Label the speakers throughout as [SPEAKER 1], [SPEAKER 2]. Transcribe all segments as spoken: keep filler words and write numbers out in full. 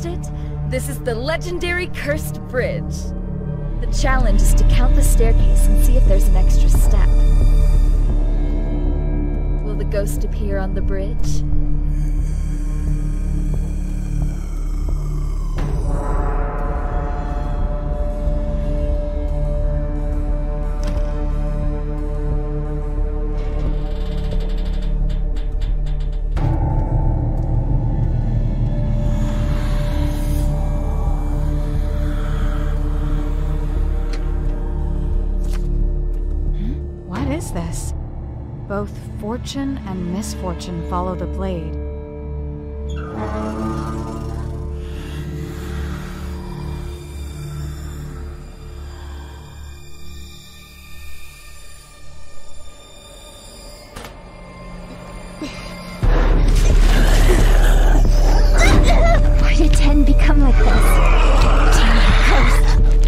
[SPEAKER 1] missed it, this is the legendary Cursed Bridge. The challenge is to count the staircase and see if there's an extra step. Will the ghost appear on the bridge?
[SPEAKER 2] This. Both fortune and misfortune follow the blade.
[SPEAKER 3] Why did Ten become like this? Ten cursed.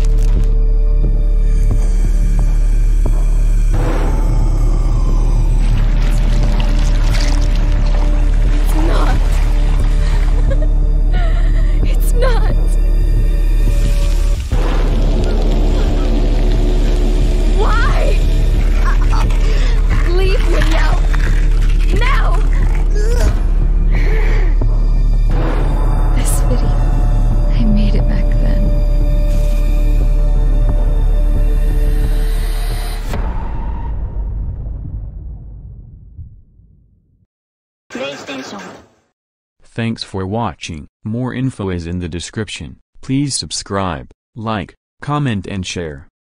[SPEAKER 4] Thanks for watching. More info is in the description. Please subscribe, like, comment and share.